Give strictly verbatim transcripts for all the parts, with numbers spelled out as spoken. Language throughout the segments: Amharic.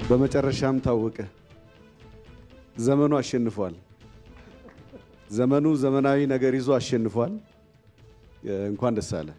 በመጨረሻም ታወቀ። ዘመኑ አሸንፏል። ዘመኑ ዘመናዊ ነገር ይዞ አሸንፏል። እንኳን ደስ አለ።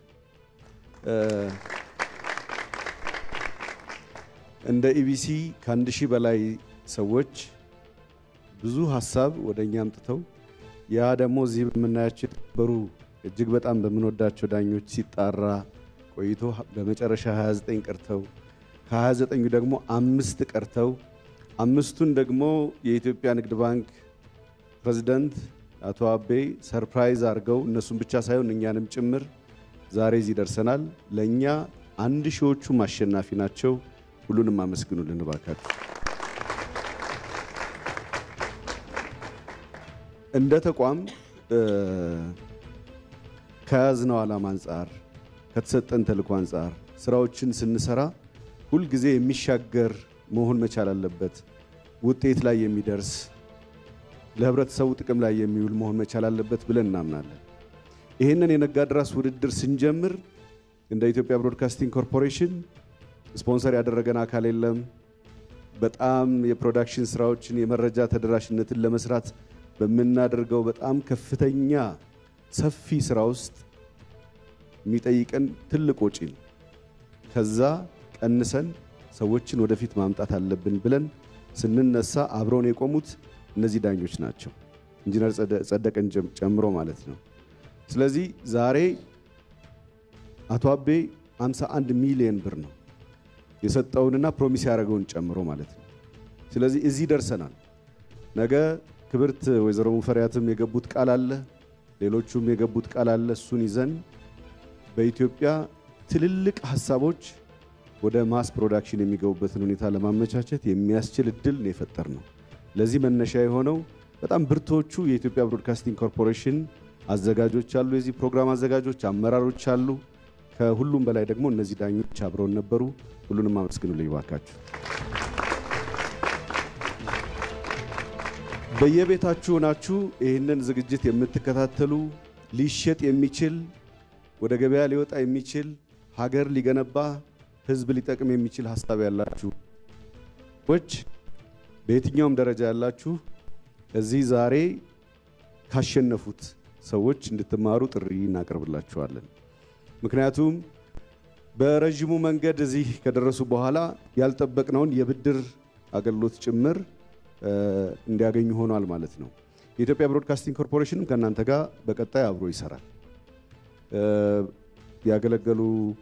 እንደ ኢቢሲ ከአንድ ሺህ በላይ ሰዎች ብዙ ሐሳብ ወደኛ አምጥተው ያ ደግሞ እዚህ በመናያቸው የተከበሩ እጅግ በጣም በምንወዳቸው ዳኞች ሲጣራ ቆይቶ በመጨረሻ ሃያ ዘጠኝ ቀርተው ከሃያ ዘጠኙ ደግሞ አምስት ቀርተው አምስቱን ደግሞ የኢትዮጵያ ንግድ ባንክ ፕሬዝዳንት አቶ አቤ ሰርፕራይዝ አድርገው እነሱን ብቻ ሳይሆን እኛንም ጭምር ዛሬ እዚህ ደርሰናል። ለኛ አንድ ሺዎቹ ማሸናፊ ናቸው። ሁሉንም አመስግኑልን ባካችሁ። እንደ ተቋም ከያዝነው ዓላማ አንፃር ከተሰጠን ተልዕኮ አንፃር ስራዎችን ስንሰራ ሁል ጊዜ የሚሻገር መሆን መቻል አለበት። ውጤት ላይ የሚደርስ ለህብረተሰቡ ጥቅም ላይ የሚውል መሆን መቻል አለበት ብለን እናምናለን። ይሄንን የነጋድራስ ውድድር ስንጀምር እንደ ኢትዮጵያ ብሮድካስቲንግ ኮርፖሬሽን ስፖንሰር ያደረገን አካል የለም። በጣም የፕሮዳክሽን ስራዎችን የመረጃ ተደራሽነትን ለመስራት በመናደርገው በጣም ከፍተኛ ሰፊ ስራ ውስጥ የሚጠይቀን ትልቅ ወጪ ነው። ከዛ ቀንሰን ሰዎችን ወደፊት ማምጣት አለብን ብለን ስንነሳ አብረውን የቆሙት እነዚህ ዳኞች ናቸው፣ ኢንጂነር ጸደቀን ጨምሮ ማለት ነው። ስለዚህ ዛሬ አቶ አቤ ሃምሳ አንድ ሚሊዮን ብር ነው የሰጠውንና ፕሮሚስ ያደረገውን ጨምሮ ማለት ነው። ስለዚህ እዚህ ደርሰናል። ነገ ክብርት ወይዘሮ ሙፈሪያትም የገቡት ቃል አለ፣ ሌሎቹም የገቡት ቃል አለ። እሱን ይዘን በኢትዮጵያ ትልልቅ ሐሳቦች ወደ ማስ ፕሮዳክሽን የሚገቡበትን ሁኔታ ለማመቻቸት የሚያስችል እድል ነው የፈጠርነው። ለዚህ መነሻ የሆነው በጣም ብርቶቹ የኢትዮጵያ ብሮድካስቲንግ ኮርፖሬሽን አዘጋጆች አሉ፣ የዚህ ፕሮግራም አዘጋጆች፣ አመራሮች አሉ። ከሁሉም በላይ ደግሞ እነዚህ ዳኞች አብረውን ነበሩ። ሁሉንም አመስግኑልኝ ባካችሁ። በየቤታችሁ ሆናችሁ ይህንን ዝግጅት የምትከታተሉ ሊሸጥ የሚችል ወደ ገበያ ሊወጣ የሚችል ሀገር ሊገነባ ህዝብ ሊጠቅም የሚችል ሐሳብ ያላችሁ ወጭ በየትኛውም ደረጃ ያላችሁ እዚህ ዛሬ ካሸነፉት ሰዎች እንድትማሩ ጥሪ እናቀርብላችኋለን። ምክንያቱም በረጅሙ መንገድ እዚህ ከደረሱ በኋላ ያልጠበቅነውን የብድር አገልግሎት ጭምር እንዲያገኙ ሆኗል ማለት ነው። የኢትዮጵያ ብሮድካስቲንግ ኮርፖሬሽንም ከእናንተ ጋር በቀጣይ አብሮ ይሰራል። ያገለገሉ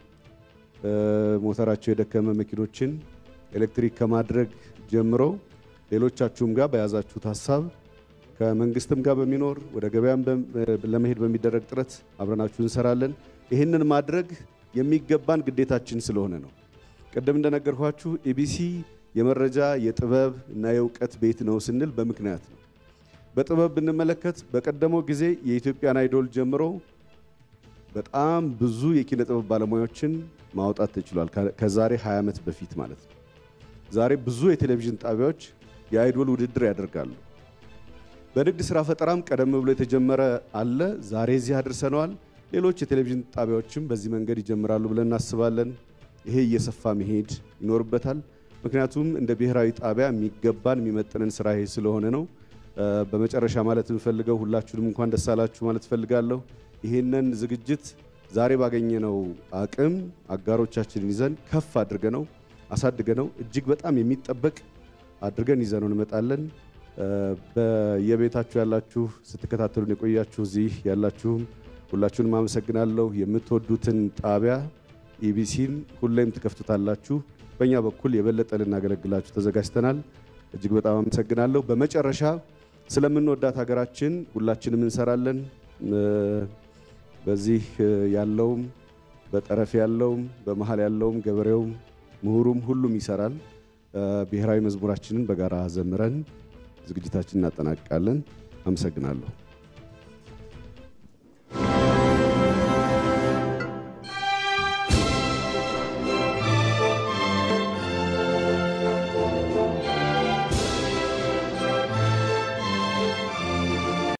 ሞተራቸው የደከመ መኪኖችን ኤሌክትሪክ ከማድረግ ጀምሮ ሌሎቻችሁም ጋር በያዛችሁት ሐሳብ ከመንግስትም ጋር በሚኖር ወደ ገበያም ለመሄድ በሚደረግ ጥረት አብረናችሁ እንሰራለን። ይህንን ማድረግ የሚገባን ግዴታችን ስለሆነ ነው። ቀደም እንደነገርኳችሁ ኢቢሲ የመረጃ የጥበብ እና የእውቀት ቤት ነው ስንል በምክንያት ነው። በጥበብ ብንመለከት በቀደመው ጊዜ የኢትዮጵያን አይዶል ጀምሮ በጣም ብዙ የኪነ ጥበብ ባለሙያዎችን ማውጣት ተችሏል። ከዛሬ ሃያ ዓመት በፊት ማለት ነው። ዛሬ ብዙ የቴሌቪዥን ጣቢያዎች የአይዶል ውድድር ያደርጋሉ። በንግድ ስራ ፈጠራም ቀደም ብሎ የተጀመረ አለ። ዛሬ እዚህ አድርሰናል። ሌሎች የቴሌቪዥን ጣቢያዎችም በዚህ መንገድ ይጀምራሉ ብለን እናስባለን። ይሄ እየሰፋ መሄድ ይኖርበታል። ምክንያቱም እንደ ብሔራዊ ጣቢያ የሚገባን የሚመጥነን ስራ ይሄ ስለሆነ ነው። በመጨረሻ ማለት እንፈልገው ሁላችሁንም እንኳን ደስ አላችሁ ማለት ፈልጋለሁ። ይሄንን ዝግጅት ዛሬ ባገኘነው አቅም አጋሮቻችንን ይዘን ከፍ አድርገነው አሳድገነው እጅግ በጣም የሚጠበቅ አድርገን ይዘነው እንመጣለን። በየቤታችሁ ያላችሁ ስትከታተሉን የቆያችሁ እዚህ ያላችሁም ሁላችሁንም አመሰግናለሁ። የምትወዱትን ጣቢያ ኢቢሲን ሁሌም ትከፍቱታላችሁ። በእኛ በኩል የበለጠ ልናገለግላችሁ ተዘጋጅተናል። እጅግ በጣም አመሰግናለሁ። በመጨረሻ ስለምንወዳት ሀገራችን ሁላችንም እንሰራለን። በዚህ ያለውም በጠረፍ ያለውም በመሃል ያለውም ገበሬውም ምሁሩም ሁሉም ይሰራል። ብሔራዊ መዝሙራችንን በጋራ ዘምረን ዝግጅታችንን እናጠናቅቃለን። አመሰግናለሁ።